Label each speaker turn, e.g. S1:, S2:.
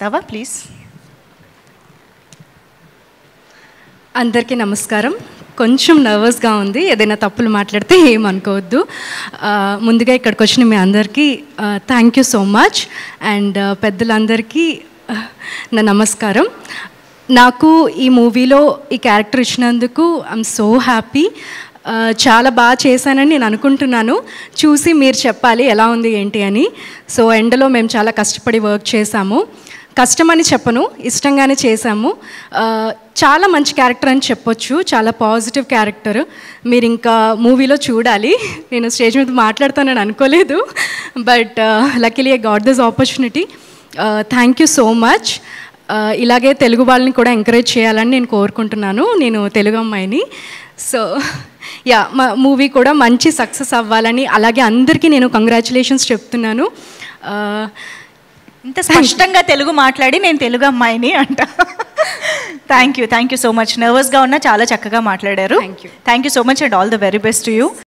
S1: తవా please.
S2: అందరికీ నమస్కారం. కొంచెం నర్వస్గా ఉంది, ఏదైనా తప్పులు మాట్లాడితే ఏమనుకోవద్దు. ముందుగా ఇక్కడికి వచ్చిన మీ అందరికీ thank you so much. And పెద్దలందరికీ నా నమస్కారం. నాకు ఈ మూవీలో ఈ క్యారెక్టర్ ఇచ్చినందుకు ఐఎమ్ సో హ్యాపీ. చాలా బాగా చేశానని నేను అనుకుంటున్నాను. చూసి మీరు చెప్పాలి ఎలా ఉంది ఏంటి అని. సో ఎండలో మేము చాలా కష్టపడి వర్క్ చేశాము. కష్టమని చెప్పను, ఇష్టంగానే చేశాము. చాలా మంచి క్యారెక్టర్ అని చెప్పొచ్చు, చాలా పాజిటివ్ క్యారెక్టర్. మీరు ఇంకా మూవీలో చూడాలి. నేను స్టేజ్ మీద మాట్లాడతానని అనుకోలేదు, but luckily I got this opportunity. Thank you so much. ఇలాగే తెలుగు వాళ్ళని కూడా ఎంకరేజ్ చేయాలని నేను కోరుకుంటున్నాను. నేను తెలుగు అమ్మాయిని. సో యా, మా మూవీ కూడా మంచి సక్సెస్ అవ్వాలని, అలాగే అందరికీ నేను కంగ్రాచులేషన్స్ చెప్తున్నాను.
S1: ఇంత స్పష్టంగా తెలుగు మాట్లాడి నేను తెలుగు అమ్మాయిని అంట. Thank you so much. నర్వస్గా ఉన్నా చాలా చక్కగా మాట్లాడారు.
S2: Thank you
S1: so much and all the very best to you.